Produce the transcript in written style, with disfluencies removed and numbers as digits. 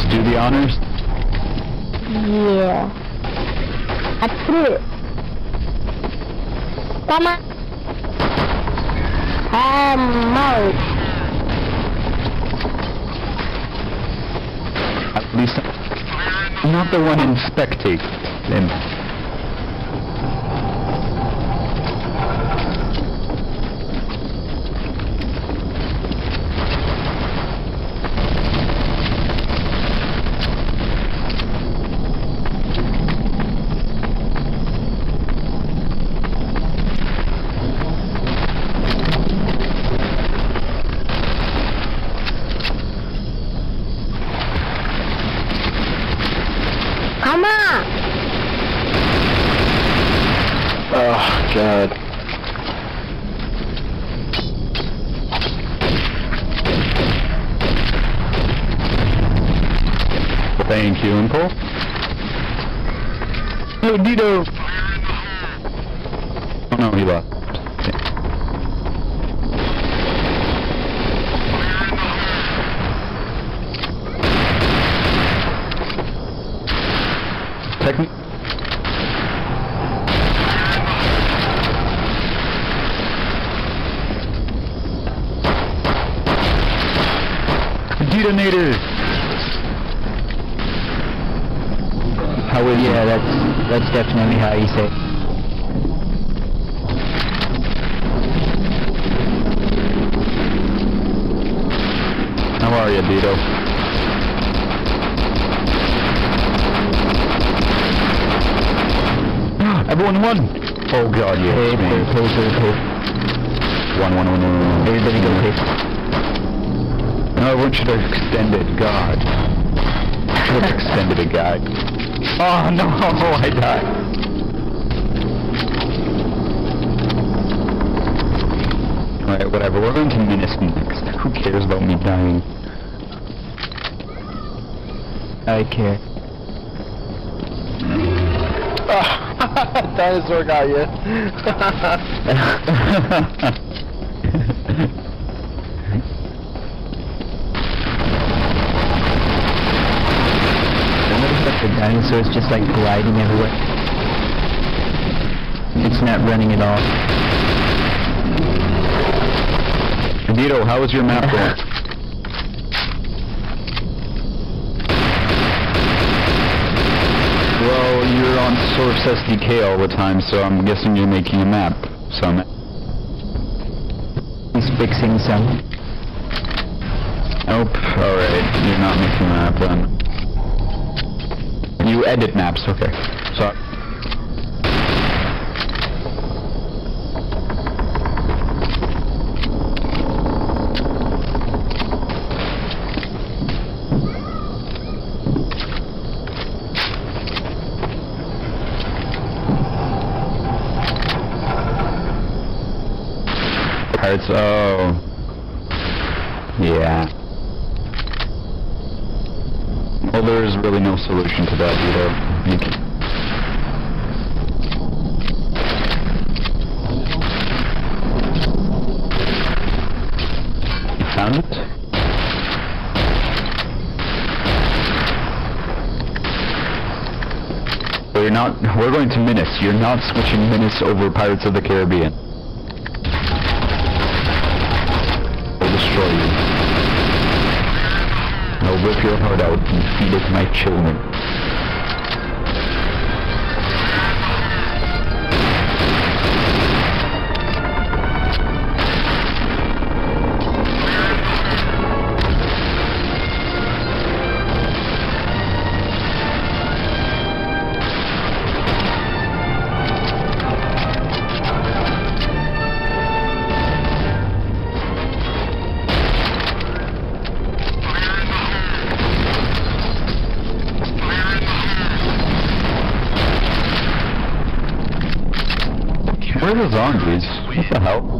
do the honors? Yeah. That's it. Come on. Out. At least I'm not the one in spectate. Come on! Oh, God. Thank you, Impulse. Oh, Dito! Oh no, he left. Technique. Detonator! How is Yeah, that's definitely how you say it. How are you, Dito? Everyone won! Oh god, yeah. Hey. One. Everybody go pay. No, everyone should have extended, god. Should have extended it, guy. Oh no, I died. Alright, whatever, we're going to Menace next. Who cares about me dying? I care. Dinosaur got you. The dinosaur's just like gliding everywhere. It's not running at all. Dito, how was your map going? Well, you're on Source SDK all the time, so I'm guessing you're making a map. So He's fixing some. Nope, alright, you're not making a map then. You edit maps, okay. So Pirates, oh. Yeah. Well, there is really no solution to that either. You found it? So you're not, we're going to Menace. You're not switching Menace over Pirates of the Caribbean. I'll destroy you. I'll rip your heart out and feed it to my children. Where are the zombies? What the hell?